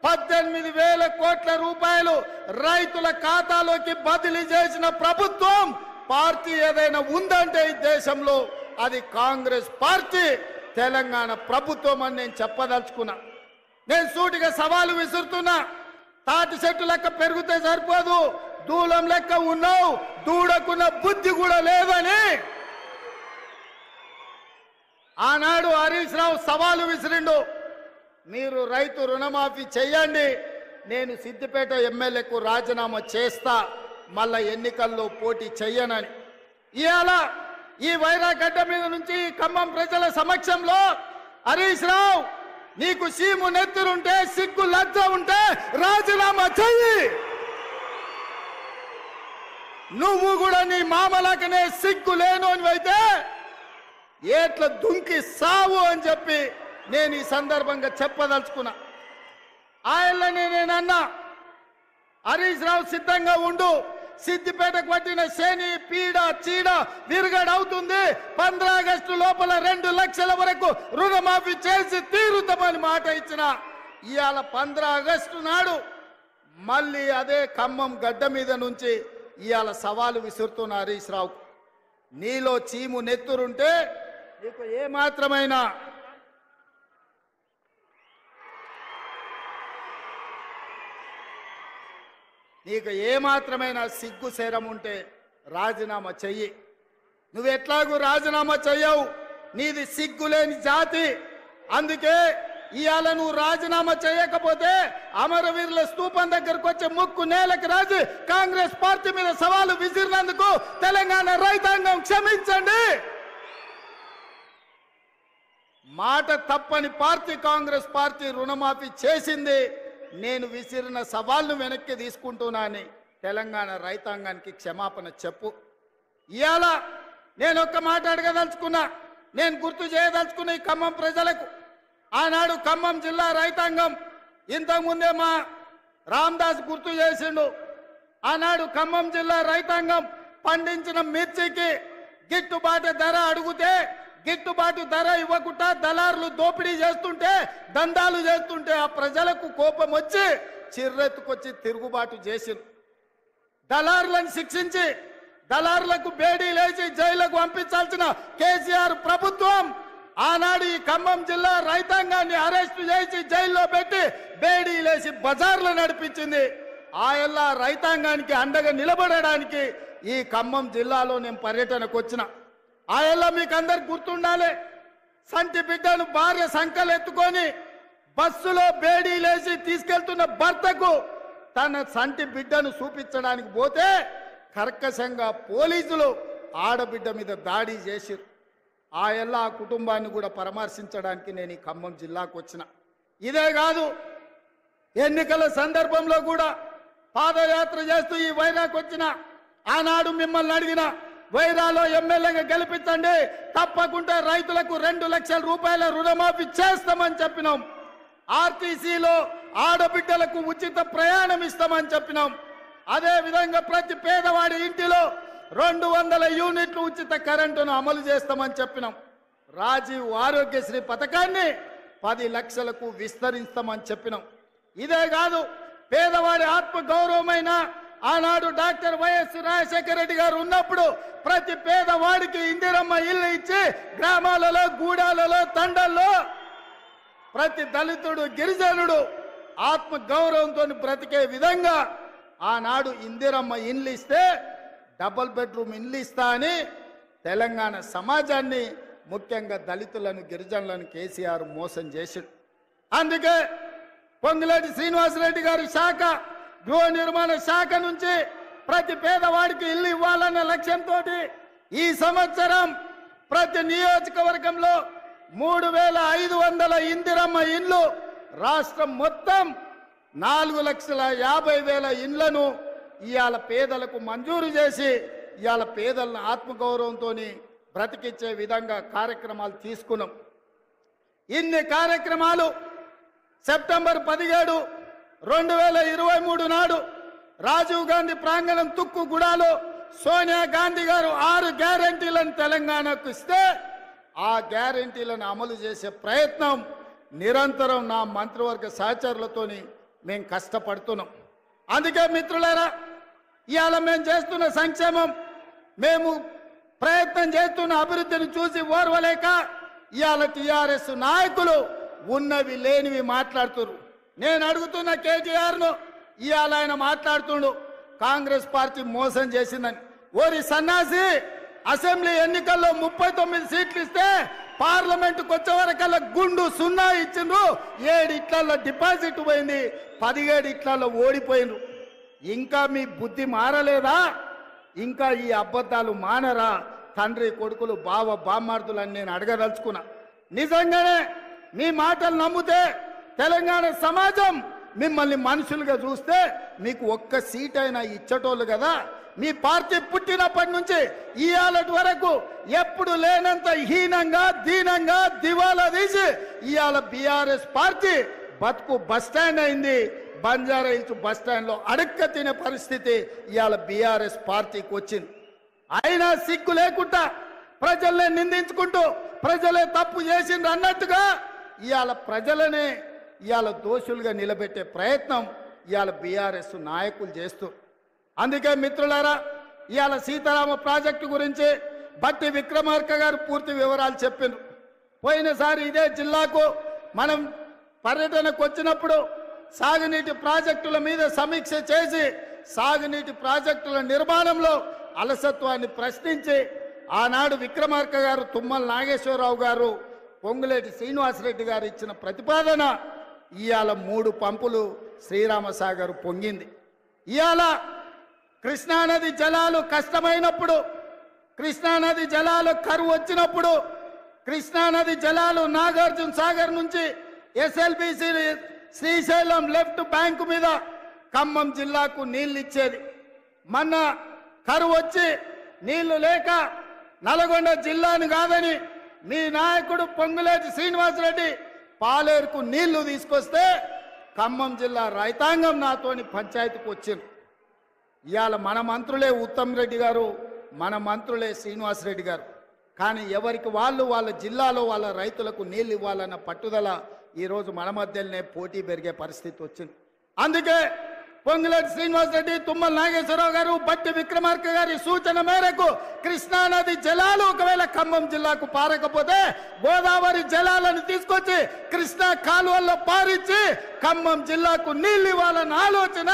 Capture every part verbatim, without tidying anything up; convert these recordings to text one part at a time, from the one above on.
పద్దెనిమిది వేల కోట్ల రూపాయలు రైతుల ఖాతాలోకి బదిలీ చేసిన ప్రభుత్వం పార్టీ ఏదైనా ఉందంటే ఈ దేశంలో అది కాంగ్రెస్ పార్టీ, తెలంగాణ ప్రభుత్వం అని నేను చెప్పదలుచుకున్నా. నేను సూటిగా సవాలు విసురుతున్నా. తాటి చెట్టు లెక్క పెరిగితే సరిపోదు, దూలం లెక్క ఉన్నావు, దూడకున్న బుద్ధి కూడా లేదని ఆనాడు హరీష్ రావు సవాలు విసిరిండు. మీరు రైతు రుణమాఫీ చేయండి, నేను సిద్దిపేట ఎమ్మెల్యేకు రాజీనామా చేస్తా, మళ్ళా ఎన్నికల్లో పోటీ చెయ్యనని. ఇవాళ ఈ వైరాగడ్డ మీద నుంచి ఖమ్మం ప్రజల సమక్షంలో హరీష్ రావు, నీకు సీము నెత్తురుంటే, సిగ్గు లజ్జ ఉంటే రాజీనామా చెయ్యి. నువ్వు కూడా నీ మామలకనే సిగ్గు లేనోనివైతే ఏట్ల దుంకి సావు అని చెప్పి నేను ఈ సందర్భంగా చెప్పదలుచుకున్నా. ఆయననే నేనన్నా, హరీష్ రావు సిద్ధంగా ఉండు, సిద్దిపేటకు పట్టిన శని పీడ చీడ విరుగడవుతుంది. పంద్రా ఆగస్టు లోపల రెండు లక్షల వరకు రుణమాఫీ చేసి తీరుతామని మాట ఇచ్చిన ఇవాళ పంద్రా ఆగస్టు నాడు మళ్ళీ అదే ఖమ్మం గడ్డ మీద నుంచి ఇవాళ సవాలు విసురుతున్న హరీష్ రావు, నీలో చీము నెత్తురుంటే నీకు ఏమాత్రమైనా నీకు ఏమాత్రమైనా సిగ్గు శరం ఉంటే రాజీనామా చెయ్యి. నువ్వు ఎట్లాగూ రాజీనామా చెయ్యవు, నీది సిగ్గులేని జాతి. అందుకే ఇవాళ నువ్వు రాజీనామా చేయకపోతే అమరవీరుల స్తూపం దగ్గరకు వచ్చే ముక్కు నేలకు రాజు కాంగ్రెస్ పార్టీ మీద సవాలు విసిరినందుకు తెలంగాణ రైతాంగం క్షమించండి. మాట తప్పని పార్టీ కాంగ్రెస్ పార్టీ రుణమాఫీ చేసింది. నేను విసిరిన సవాల్ను వెనక్కి తీసుకుంటున్నానని తెలంగాణ రైతాంగానికి క్షమాపణ చెప్పు. ఇవాళ నేను ఒక్క మాట అడగదలుచుకున్నా, నేను గుర్తు చేయదలుచుకున్న ఈ ఖమ్మం ప్రజలకు. ఆనాడు ఖమ్మం జిల్లా రైతాంగం ఇంతకుముందే మా రామదాస్ గుర్తు చేసిండు. ఆనాడు ఖమ్మం జిల్లా రైతాంగం పండించిన మిర్చికి గిట్టుబాటు ధర అడిగితే గిట్టుబాటు ధర ఇవ్వకుండా దళారులు దోపిడీ చేస్తుంటే, దందాలు చేస్తుంటే ఆ ప్రజలకు కోపం వచ్చి చిర్రెత్తుకొచ్చి తిరుగుబాటు చేసింది. దళారులను శిక్షించి దళారులకు బేడీ లేచి జైలుకు పంపించాల్సిన కేసీఆర్ ప్రభుత్వం ఆనాడు ఈ ఖమ్మం జిల్లా రైతాంగాన్ని అరెస్టు చేసి జైల్లో పెట్టి బేడీ లేచి బజార్లు నడిపించింది. ఆయల్లా రైతాంగానికి అండగా నిలబడడానికి ఈ ఖమ్మం జిల్లాలో నేను పర్యటనకు వచ్చిన. ఆయల్లా మీకు అందరికి గుర్తుండాలి, సంటి బిడ్డను భార్య సంకలు ఎత్తుకొని బస్సులో బేడీ లేచి తీసుకెళ్తున్న భర్తకు తన సంటి బిడ్డను చూపించడానికి పోతే కర్కశంగా పోలీసులు ఆడబిడ్డ మీద దాడి చేసిరు. ఆయల్లా ఆ కుటుంబాన్ని కూడా పరామర్శించడానికి నేను ఈ ఖమ్మం జిల్లాకు వచ్చిన. ఇదే కాదు, ఎన్నికల సందర్భంలో కూడా పాదయాత్ర చేస్తూ ఈ వైరాకు వచ్చిన. ఆనాడు మిమ్మల్ని అడిగిన, వైరాలో ఎమ్మెల్యేగా గెలిపించండి, తప్పకుండా రైతులకు రెండు లక్షల రూపాయల రుణమాఫీ చేస్తామని చెప్పినాం. ఆర్టీసీలో ఆడబిడ్డలకు ఉచిత ప్రయాణం ఇస్తామని చెప్పినాం. అదే విధంగా ప్రతి పేదవాడి ఇంటిలో రెండు వందల యూనిట్లు ఉచిత కరెంటును అమలు చేస్తామని చెప్పినాం. రాజీవ్ ఆరోగ్యశ్రీ పథకాన్ని పది లక్షలకు విస్తరిస్తామని చెప్పినాం. ఇదే కాదు, పేదవాడి ఆత్మ గౌరవమైన ఆనాడు డాక్టర్ వైఎస్ రాజశేఖర రెడ్డి గారు ఉన్నప్పుడు ప్రతి పేదవాడికి ఇందిరమ్మ ఇల్లు ఇచ్చి గ్రామాలలో గూడాలలో తండల్లో ప్రతి దళితుడు గిరిజనుడు ఆత్మ గౌరవంతో బ్రతికే విధంగా ఆనాడు ఇందిరమ్మ ఇల్లు ఇస్తే డబుల్ బెడ్రూమ్ ఇల్లు ఇస్తా అని తెలంగాణ సమాజాన్ని ముఖ్యంగా దళితులను గిరిజనులను కేసీఆర్ మోసం చేశాడు. అందుకే పొంగులేటి శ్రీనివాసరెడ్డి గారి శాఖ గృహ నిర్మాణ శాఖ నుంచి ప్రతి పేదవాడికి ఇల్లు ఇవ్వాలన్న లక్ష్యంతో ఈ సంవత్సరం ప్రతి నియోజకవర్గంలో మూడు వేల ఐదు వందల ఇందిరమ్మ ఇండ్లు రాష్ట్రం మొత్తం నాలుగు లక్షల యాభై వేల ఇండ్లను ఇవాళ పేదలకు మంజూరు చేసి ఇవాళ పేదలను ఆత్మగౌరవంతో బ్రతికించే విధంగా కార్యక్రమాలు తీసుకున్నాం. ఇన్ని కార్యక్రమాలు సెప్టెంబర్ పదిహేడు రెండు వేల ఇరవై మూడు నాడు రాజీవ్ గాంధీ ప్రాంగణం తుక్కుగూడలో సోనియా గాంధీ గారు ఆరు గ్యారెంటీలను తెలంగాణకు ఇస్తే ఆ గ్యారెంటీలను అమలు చేసే ప్రయత్నం నిరంతరం నా మంత్రివర్గ సహచరులతోని మేము కష్టపడుతున్నాం. అందుకే మిత్రులారా, ఇవాళ మేము చేస్తున్న సంక్షేమం, మేము ప్రయత్నం చేస్తున్న అభివృద్ధిని చూసి ఓర్వలేక ఇవాళ టీఆర్ఎస్ నాయకులు ఉన్నవి లేనివి మాట్లాడుతున్నారు. నేను అడుగుతున్న కేటీఆర్ను, ఇవాళ ఆయన మాట్లాడుతుండు కాంగ్రెస్ పార్టీ మోసం చేసిందని. ఓరి సన్నాసి, అసెంబ్లీ ఎన్నికల్లో ముప్పై తొమ్మిది సీట్లు ఇస్తే పార్లమెంటుకు వచ్చే వరకల్లా గుండు సున్నా ఇచ్చిండ్రు. ఏడు ఇట్లలో డిపాజిట్ పోయింది, పదిహేడు ఇట్లలో ఓడిపోయిండ్రు. ఇంకా మీ బుద్ధి మారలేదా? ఇంకా ఈ అబద్ధాలు మానరా? తండ్రి కొడుకులు బావ బామ్మార్దులని నేను అడగదలుచుకున్నా. నిజంగానే మీ మాటలు నమ్మితే తెలంగాణ సమాజం మిమ్మల్ని మనుషులుగా చూస్తే మీకు ఒక్క సీట్ అయినా ఇచ్చటోళ్ళు కదా. మీ పార్టీ పుట్టినప్పటి నుంచి ఇవాళ వరకు ఎప్పుడు లేనంత హీనంగా దీనంగా దివాలా తీసి ఇవాళ బీఆర్ఎస్ పార్టీ బతుకు బస్టాండ్ అయింది. బంజారా హిల్స్ బస్టాండ్లో అడక్క తినే పరిస్థితి ఇవాళ బీఆర్ఎస్ పార్టీకి వచ్చింది. అయినా సిగ్గు లేకుండా ప్రజల్ని నిందించుకుంటూ ప్రజలే తప్పు చేసిండ్రు అన్నట్టుగా ఇవాళ ప్రజలనే ఇవాళ దోషులుగా నిలబెట్టే ప్రయత్నం ఇవాళ బీఆర్ఎస్ నాయకులు చేస్తూ. అందుకే మిత్రులారా, ఇవాళ సీతారామ ప్రాజెక్టు గురించి బట్టి విక్రమార్క గారు పూర్తి వివరాలు చెప్పిండ్రు. పోయినసారి ఇదే జిల్లాకు మనం పర్యటనకు వచ్చినప్పుడు సాగునీటి ప్రాజెక్టుల మీద సమీక్ష చేసి సాగునీటి ప్రాజెక్టుల నిర్మాణంలో అలసత్వాన్ని ప్రశ్నించి ఆనాడు విక్రమార్క గారు, తుమ్మల నాగేశ్వరరావు గారు, పొంగులేటి శ్రీనివాసరెడ్డి గారు ఇచ్చిన ప్రతిపాదన ఇవాళ మూడు పంపులు శ్రీరామసాగర్ పొంగింది. ఇవాళ కృష్ణానది జలాలు కష్టమైనప్పుడు, కృష్ణానది జలాలు కరువు వచ్చినప్పుడు, కృష్ణానది జలాలు నాగార్జున సాగర్ నుంచి ఎస్ఎల్బిసి శ్రీశైలం లెఫ్ట్ బ్యాంకు మీద ఖమ్మం జిల్లాకు నీళ్ళు ఇచ్చేది. మొన్న కరువు వచ్చి నీళ్లు లేక నల్గొండ జిల్లాను కాదని మీ నాయకుడు పొంగులేటి శ్రీనివాసరెడ్డి పాలేరుకు నీళ్లు తీసుకొస్తే ఖమ్మం జిల్లా రైతాంగం నాతోని పంచాయతీకి వచ్చింది. ఇవాళ మన మంత్రులే ఉత్తమ్ రెడ్డి గారు, మన మంత్రులే శ్రీనివాసరెడ్డి గారు. కానీ ఎవరికి వాళ్ళు వాళ్ళ జిల్లాలో వాళ్ళ రైతులకు నీళ్ళు ఇవ్వాలన్న పట్టుదల ఈరోజు మన మధ్యలోనే పోటీ పెరిగే పరిస్థితి వచ్చింది. అందుకే పొంగులేటి శ్రీనివాసరెడ్డి, తుమ్మల నాగేశ్వరరావు గారు, బట్టి విక్రమార్క గారి సూచన మేరకు కృష్ణానది జలాలు ఒకవేళ ఖమ్మం జిల్లాకు పారకపోతే గోదావరి జలాలను తీసుకొచ్చి కృష్ణా కాలువల్లో పారించి ఖమ్మం జిల్లాకు నీళ్ళు ఇవ్వాలన్న ఆలోచన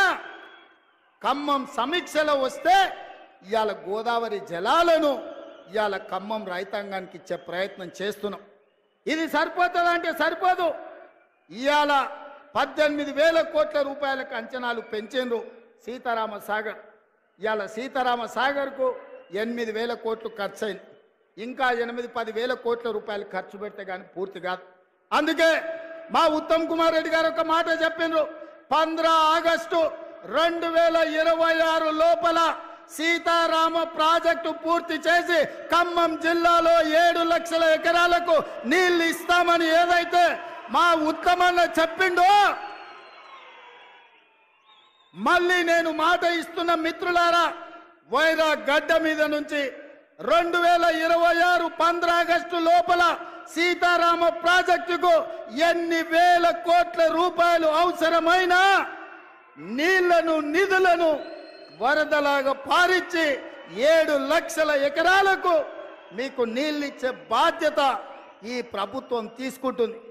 ఖమ్మం సమీక్షలో వస్తే ఇవాళ గోదావరి జలాలను ఇవాళ ఖమ్మం రైతాంగానికి ఇచ్చే ప్రయత్నం చేస్తున్నాం. ఇది సరిపోతుందంటే సరిపోదు. ఇవాళ పద్దెనిమిది వేల కోట్ల రూపాయలకు అంచనాలు పెంచిండ్రు సీతారామ సాగర్. ఇవాళ సీతారామ సాగర్కు ఎనిమిది వేల కోట్లు ఖర్చు అయింది. ఇంకా ఎనిమిది పది వేల కోట్ల రూపాయలు ఖర్చు పెడితే కానీ పూర్తి కాదు. అందుకే మా ఉత్తమ్ కుమార్ రెడ్డి గారు ఒక మాట చెప్పిండ్రు, పంద్రా ఆగస్టు రెండు వేల ఇరవై ఆరు లోపల సీతారామ ప్రాజెక్టు పూర్తి చేసి ఖమ్మం జిల్లాలో ఏడు లక్షల ఎకరాలకు నీళ్లు ఇస్తామని ఏదైతే మా ఉత్తమన్న చెప్పిండో, మళ్ళీ నేను మాట ఇస్తున్న మిత్రులారా, వైరా గడ్డ మీద నుంచి రెండు వేల ఇరవై ఆరు పంద్రా ఆగస్టు లోపల సీతారామ ప్రాజెక్టుకు ఎన్ని వేల కోట్ల రూపాయలు అవసరమైన నీళ్లను నిధులను వరదలాగా పారించి ఏడు లక్షల ఎకరాలకు మీకు నీళ్ళిచ్చే బాధ్యత ఈ ప్రభుత్వం తీసుకుంటుంది.